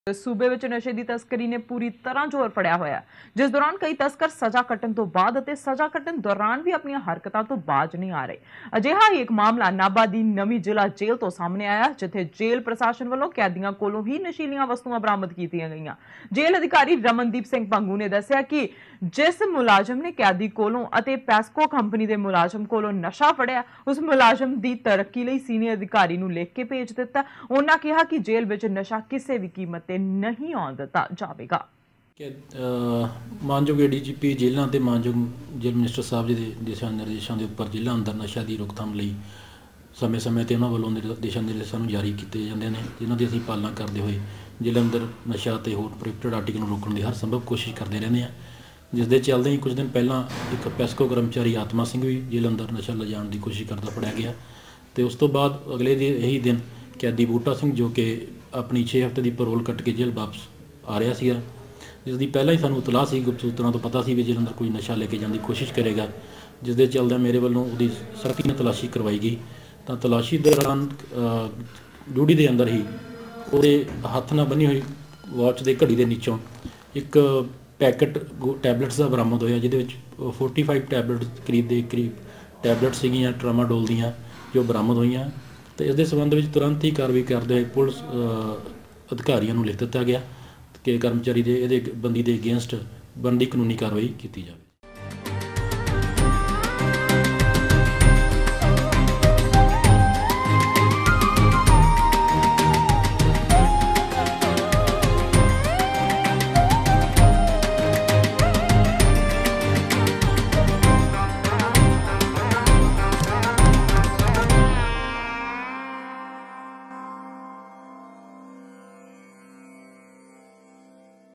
सूबे विच नशे की तस्करी ने पूरी तरह जोर फड़िया होया, जिस दौरान कई तस्कर सजा कट्टण तो बाद अते सजा कट्टण दौरान भी अपनी हरकतां तो बाज नहीं आ रहे। अजिहा ही एक मामला नाभा दी नवी जिला जेल तो सामने आया, जिथे जेल प्रशासन वालों कैदियों कोलों ही नशीलियां वस्तुआं बरामद कीतियां गईयां। जेल अधिकारी रमनदीप सिंह भंगू ने दस्सिया कि जिस मुलाजम ने कैदी कोलों अते पैस्को कंपनी के मुलाजम कोलों नशा फड़िया, उस मुलाजम की तरक्की लई सीनियर अधिकारी नूं लिख के भेज दिता। उन्होंने कहा कि जेल विच नशा किसी भी कीमत ते नहीं आउण दिता जावेगा। मानयोग ADGP जेलों के मानयोग जेल मिनिस्टर साहब जी के दिशा निर्देशों के उपर जेलों अंदर नशा की रोकथाम लई समय समय पर उन्होंने वालों दिशा निर्देशों जारी किए जाते हैं, जिन्हों की असीं पालना करते हुए जेल अंदर नशा तो होर प्रोहिबिटेड आर्टिकल रोकने की हर संभव कोशिश करते रहते हैं। जिस दे चलते ही कुछ दिन पहला एक पैस्को कर्मचारी आत्मा सिंह भी जेल अंदर नशा ले जाने की कोशिश करता फड़िया गया। तो उस तो बाद अगले यही दिन कैदी बूटा सिंह जो कि अपनी 6 हफ्ते की परोल कट के जेल वापस आ रहा सीगा, जिसकी पहला ही सानू इतलाह सी, गुप्त सूत्रां तो पता सी भी जेल अंदर कोई नशा लेके जाने की कोशिश करेगा। जिस दे चलदे मेरे वालों उसकी सख्ती नाल तलाशी करवाई गई। तो तलाशी दौरान ड्यूटी के अंदर ही ਉਹਦੇ हथ ਨਾਲ बनी हुई वॉच के घड़ी के नीचों एक पैकेट टैबलेट्स का बरामद होया, जिहदे विच 45 टैबलेट करीब टैबलेट सीगियां ट्रामाडोल दियां जो बरामद होईयां। तो इस संबंध में तुरंत ही कार्रवाई करते हुए पुलिस अधिकारियों को लिख दिता गया कि कर्मचारी के बंदी के अगेंस्ट बनती कानूनी कार्रवाई की जाए।